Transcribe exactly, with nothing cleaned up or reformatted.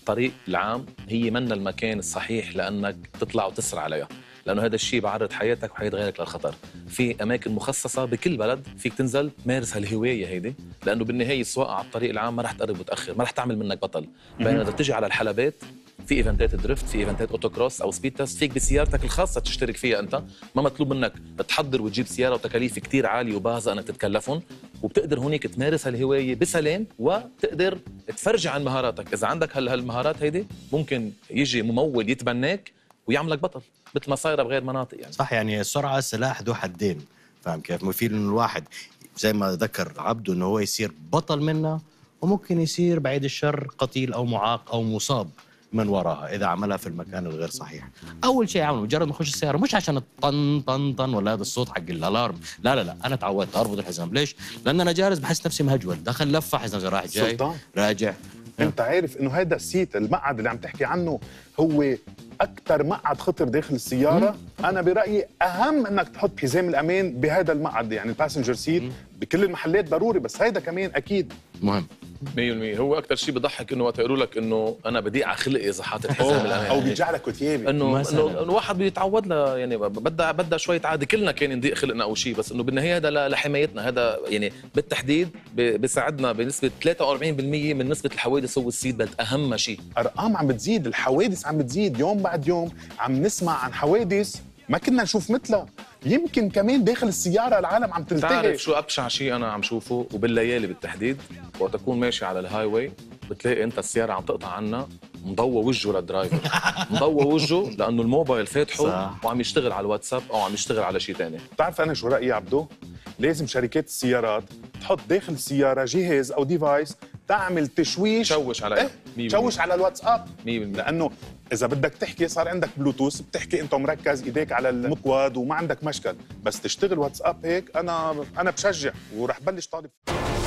الطريق العام هي منا المكان الصحيح لانك تطلع وتسرع عليها، لانه هذا الشيء بعرض حياتك وحياه غيرك للخطر. في اماكن مخصصه بكل بلد فيك تنزل تمارس هالهوايه هيدي، لانه بالنهايه السواقه على الطريق العام ما رح تقرب وتاخر، ما رح تعمل منك بطل. بينما اذا تجي على الحلبات في ايفنتات دريفت، في ايفنتات اوتوكروس او سبيد تست، فيك بسيارتك الخاصه تشترك فيها انت، ما مطلوب منك تحضر وتجيب سياره وتكاليف كتير عاليه وباهظه انك تتكلفهم، وبتقدر هونيك تمارس هالهوايه بسلام وتقدر تفرجي عن مهاراتك. اذا عندك هالمهارات هيدي ممكن يجي ممول يتبناك ويعملك بطل مثل ما صايره بغير مناطق يعني. صح، يعني السرعه سلاح ذو حدين، فاهم كيف؟ مفيد انه الواحد زي ما ذكر عبده انه هو يصير بطل منها، وممكن يصير بعيد الشر قتيل او معاق او مصاب من وراها اذا عملها في المكان الغير صحيح. اول شيء عمله مجرد ما اخش السياره، مش عشان الطن طن طن ولا هذا الصوت حق الالارم، لا لا لا، انا تعودت اربط الحزام. ليش؟ لان انا جالس بحس نفسي مهجول، دخل لفه حزام رايح جاي سلطان. راجع. انت عارف انه هذا السيت المقعد اللي عم تحكي عنه هو اكثر مقعد خطر داخل السياره. مم. انا برايي اهم انك تحط حزام الامان بهذا المقعد، يعني الباسنجر سيت بكل المحلات ضروري، بس هيدا كمان اكيد مهم. مية بالمية. هو اكثر شيء بضحك انه وقت يقولوا لك انه انا بدي على خلقي اذا حاطط حزام الامان، او بيجعلك وثيابي، انه انه الواحد بيتعود له، يعني بدها بدها شويه عاده، كلنا كان نضيق خلقنا او شيء، بس انه بالنهايه هذا لحمايتنا. هذا يعني بالتحديد بيساعدنا بنسبه ثلاثة وأربعين بالمية من نسبه الحوادث. هو السيت بيلت اهم شيء. ارقام عم بتزيد، الحوادث عم بتزيد يوم بعد يوم، عم نسمع عن حوادث ما كنا نشوف مثلها. يمكن كمان داخل السياره العالم عم تلتهي. تعرف شو ابشع شيء انا عم شوفه وبالليالي بالتحديد؟ وقت تكون ماشي على الهاي واي بتلاقي انت السياره عم تقطع عنا مضوى وجهه للدرايفر مضوى وجهه لانه الموبايل فاتحه وعم يشتغل على الواتساب او عم يشتغل على شيء ثاني. بتعرف انا شو رايي يا عبدو؟ لازم شركات السيارات تحط داخل السياره جهاز او ديفايس تعمل تشويش، تشوش على ايه؟ تشوش على الواتساب. مية بالمية. لانه اذا بدك تحكي صار عندك بلوتوث، بتحكي انت مركز ايديك على المقود وما عندك مشكل، بس تشتغل واتساب هيك انا انا بشجع ورح بلش طالب.